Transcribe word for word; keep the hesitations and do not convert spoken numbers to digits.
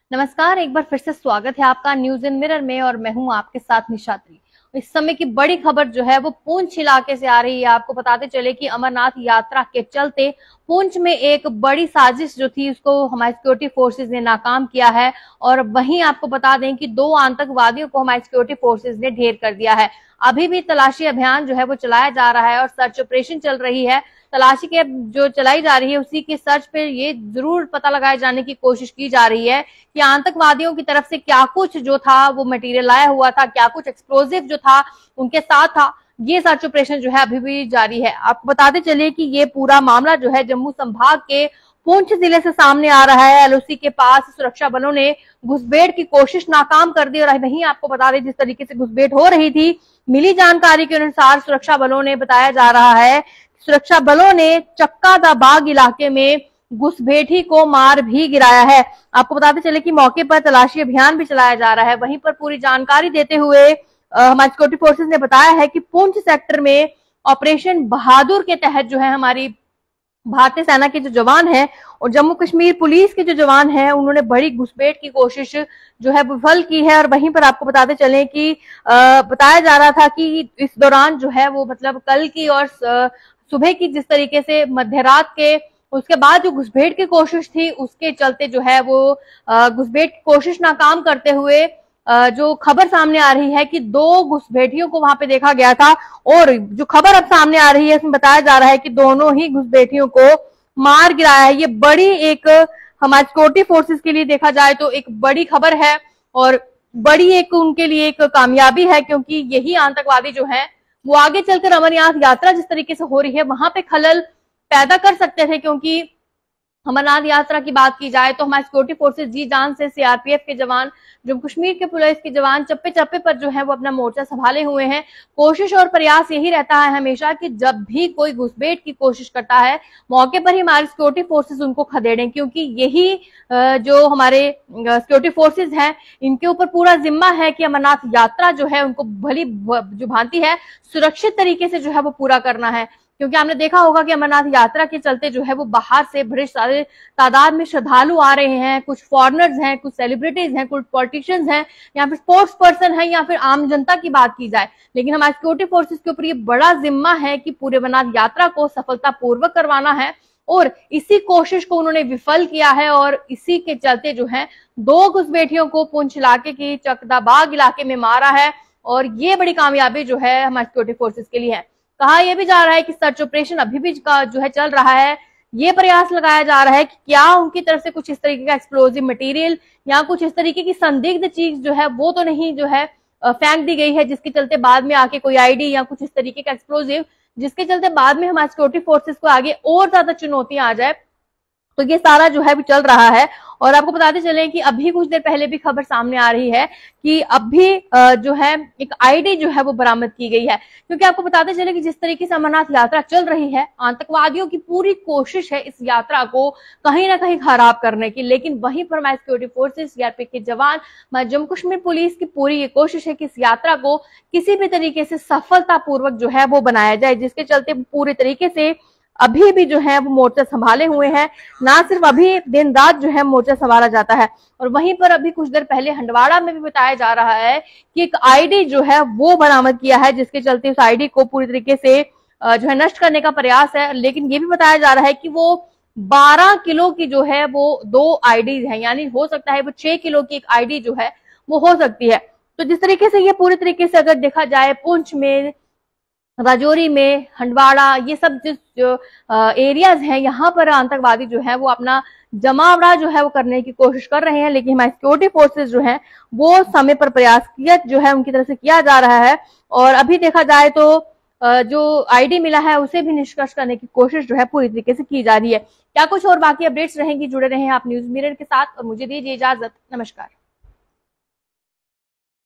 नमस्कार, एक बार फिर से स्वागत है आपका न्यूज इन मिरर में और मैं हूं आपके साथ निशात्री। इस समय की बड़ी खबर जो है वो पुंछ इलाके से आ रही है। आपको बताते चले कि अमरनाथ यात्रा के चलते पुंछ में एक बड़ी साजिश जो थी उसको हमारी सिक्योरिटी फोर्सेस ने नाकाम किया है और वहीं आपको बता दें कि दो आतंकवादियों को हमारी सिक्योरिटी फोर्सेस ने ढेर कर दिया है। अभी भी तलाशी अभियान जो है वो चलाया जा रहा है और सर्च ऑपरेशन चल रही है। तलाशी के जो चलाई जा रही है उसी के सर्च पे ये जरूर पता लगाए जाने की कोशिश की जा रही है कि आतंकवादियों की तरफ से क्या कुछ जो था वो मटेरियल लाया हुआ था, क्या कुछ एक्सप्लोजिव जो था उनके साथ था। ये सर्च ऑपरेशन जो है अभी भी जारी है। आपको बताते चलिए कि ये पूरा मामला जो है जम्मू संभाग के पुंछ जिले से सामने आ रहा है। एलओसी के पास सुरक्षा बलों ने घुसपैठ की कोशिश नाकाम कर दी और वहीं आपको बता दें जिस तरीके से घुसपैठ हो रही थी, मिली जानकारी के अनुसार सुरक्षा बलों ने बताया जा रहा है सुरक्षा बलों ने चक्का दा बाग इलाके में घुसपैठी को मार भी गिराया है। आपको बताते चले कि मौके पर तलाशी अभियान भी चलाया जा रहा है। वहीं पर पूरी जानकारी देते हुए हमारी सिक्योरिटी फोर्सेस ने बताया है कि पुंछ सेक्टर में ऑपरेशन बहादुर के तहत जो है हमारी भारतीय सेना के जो जवान हैं और जम्मू कश्मीर पुलिस के जो जवान हैं उन्होंने बड़ी घुसपैठ की कोशिश जो है विफल की है। और वहीं पर आपको बताते चले कि आ, बताया जा रहा था कि इस दौरान जो है वो मतलब कल की और सुबह की जिस तरीके से मध्यरात के उसके बाद जो घुसपैठ की कोशिश थी उसके चलते जो है वो घुसपैठ की कोशिश नाकाम करते हुए जो खबर सामने आ रही है कि दो घुसपैठियों को वहां पे देखा गया था और जो खबर अब सामने आ रही है इसमें बताया जा रहा है कि दोनों ही घुसपैठियों को मार गिराया है। ये बड़ी एक हमारी सिक्योरिटी फोर्सेस के लिए देखा जाए तो एक बड़ी खबर है और बड़ी एक उनके लिए एक कामयाबी है, क्योंकि यही आतंकवादी जो है वो आगे चलकर अमरनाथ यात्रा जिस तरीके से हो रही है वहां पे खलल पैदा कर सकते थे। क्योंकि अमरनाथ यात्रा की बात की जाए तो हमारी सिक्योरिटी फोर्सेस जी जान से सीआरपीएफ के जवान, जम्मू कश्मीर के पुलिस के जवान चप्पे चप्पे पर जो है वो अपना मोर्चा संभाले हुए हैं। कोशिश और प्रयास यही रहता है हमेशा कि जब भी कोई घुसपैठ की कोशिश करता है मौके पर ही हमारी सिक्योरिटी फोर्सेस उनको खदेड़ें, क्योंकि यही जो हमारे सिक्योरिटी फोर्सेस हैं इनके ऊपर पूरा जिम्मा है कि अमरनाथ यात्रा जो है उनको भली जो भांति है सुरक्षित तरीके से जो है वो पूरा करना है। क्योंकि आपने देखा होगा कि अमरनाथ यात्रा के चलते जो है वो बाहर से बड़े सारे तादाद में श्रद्धालु आ रहे हैं, कुछ फॉरेनर्स हैं, कुछ सेलिब्रिटीज हैं, कुछ पॉलिटिशियंस हैं या फिर स्पोर्ट्स पर्सन हैं या फिर आम जनता की बात की जाए। लेकिन हमारी सिक्योरिटी फोर्सेस के ऊपर ये बड़ा जिम्मा है कि पूरे अमरनाथ यात्रा को सफलतापूर्वक करवाना है और इसी कोशिश को उन्होंने विफल किया है और इसी के चलते जो है दो घुसपैठियों को पुंछ इलाके की चकदाबाग इलाके में मारा है और ये बड़ी कामयाबी जो है हमारी सिक्योरिटी फोर्सेस के लिए है। कहा यह भी जा रहा है कि सर्च ऑपरेशन अभी भी का जो है चल रहा है। ये प्रयास लगाया जा रहा है कि क्या उनकी तरफ से कुछ इस तरीके का एक्सप्लोजिव मटेरियल या कुछ इस तरीके की संदिग्ध चीज जो है वो तो नहीं जो है फेंक दी गई है जिसके चलते बाद में आके कोई आईडी या कुछ इस तरीके का एक्सप्लोजिव जिसके चलते बाद में हमारी सिक्योरिटी फोर्सेस को आगे और ज्यादा चुनौतियां आ जाए। तो ये सारा जो है भी चल रहा है। और आपको बताते चले कि अभी कुछ देर पहले भी खबर सामने आ रही है कि अभी जो है एक आईडी जो है वो बरामद की गई है। क्योंकि आपको बताते चले कि जिस तरीके से अमरनाथ यात्रा चल रही है आतंकवादियों की पूरी कोशिश है इस यात्रा को कहीं ना कहीं खराब करने की, लेकिन वहीं पर हमारी सिक्योरिटी फोर्सेस, सीआरपीएफ के जवान, हमारे जम्मू कश्मीर पुलिस की पूरी ये कोशिश है कि इस यात्रा को किसी भी तरीके से सफलतापूर्वक जो है वो बनाया जाए, जिसके चलते पूरे तरीके से अभी भी जो है वो मोर्चा संभाले हुए हैं। ना सिर्फ अभी दिन रात जो है मोर्चा संभाला जाता है और वहीं पर अभी कुछ देर पहले हंडवाड़ा में भी बताया जा रहा है कि एक आईडी जो है वो बरामद किया है, जिसके चलते उस आईडी को पूरी तरीके से जो है नष्ट करने का प्रयास है। लेकिन ये भी बताया जा रहा है कि वो बारह किलो की जो है वो दो आईडी है, यानी हो सकता है वो छह किलो की एक आईडी जो है वो हो सकती है। तो जिस तरीके से ये पूरी तरीके से अगर देखा जाए पुंछ में, राजौरी में, हंडवाड़ा, ये सब जिस जो एरियाज हैं यहाँ पर आतंकवादी जो है वो अपना जमावड़ा जो है वो करने की कोशिश कर रहे हैं। लेकिन हमारी सिक्योरिटी फोर्सेस जो है वो समय पर प्रयास किया जो है उनकी तरफ से किया जा रहा है और अभी देखा जाए तो जो आईडी मिला है उसे भी निष्कर्ष करने की कोशिश जो है पूरी तरीके से की जा रही है। क्या कुछ और बाकी अपडेट्स रहेंगी, जुड़े रहें आप न्यूज मिरर के साथ और मुझे दीजिए इजाजत। नमस्कार।